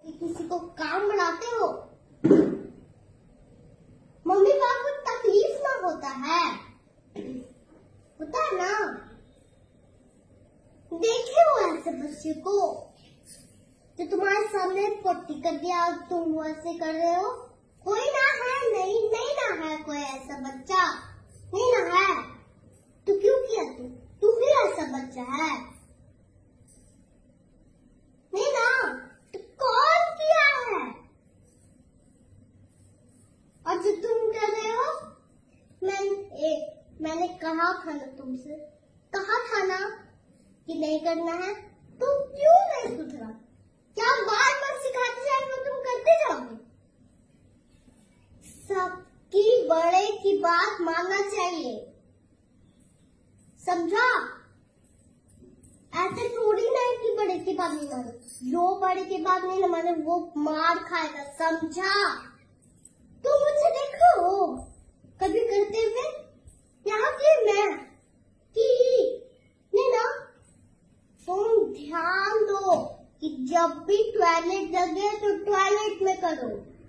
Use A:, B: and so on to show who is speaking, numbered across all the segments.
A: किसी को काम बनाते हो, मम्मी पापा को तकलीफ ना होता है ना। देखे हो ऐसे बच्चे को जो तुम्हारे सामने पोटी कर दिया और तुम वैसे कर रहे हो? कोई ना है, नहीं ना है कोई ऐसा बच्चा, नहीं ना है। तो क्यों किया तू भी ऐसा बच्चा है, नहीं ना? तो कौन किया है? और जो तुम कर रहे हो, मैंने कहा था ना तुमसे, कहा था ना कि नहीं करना है, तो क्यों नहीं सुधरा? क्या बार बार सिखाते जाएंगे तुम करते जाओगे? सबकी बड़े की बात मानना चाहिए, समझा? ऐसे थोड़ी ना कि बड़े की बात नहीं मानो, जो बड़े की बात नहीं माने वो मार खाएगा, समझा? तुम मुझे देखो कभी करते हुए, यहाँ की मैं की नहीं ना। तुम ध्यान दो कि जब भी टॉयलेट लगे तो टॉयलेट में करो।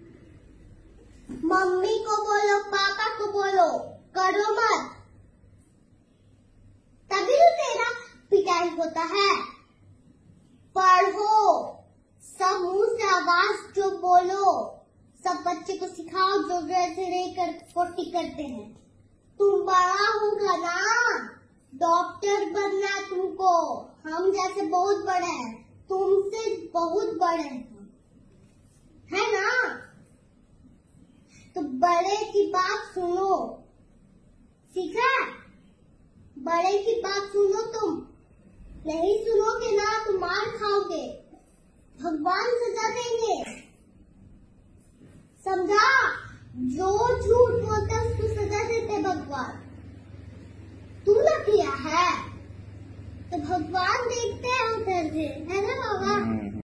A: मम्मी को बोलो, पापा को बोलो, करो मत, तभी तो तेरा पिटाई होता है। पढ़ो, सब मुंह से आवाज जो बोलो, सब बच्चे को सिखाओ जो वैसे नहीं कर पोटी करते हैं। तुम बड़ा होगा ना, डॉक्टर बनना है तुमको, हम जैसे बहुत बड़े हैं, तुमसे बहुत बड़े हैं, है ना? तो बड़े की बात सुनो, सीखा? बड़े की बात सुनो, तुम नहीं सुनोगे ना तो मार खाओगे, भगवान सजा देंगे, समझा? जो झूठ बोलता है उसको सजा देते भगवान। तू ना किया है तो भगवान देखते हैं उधर से, है ना बाबा?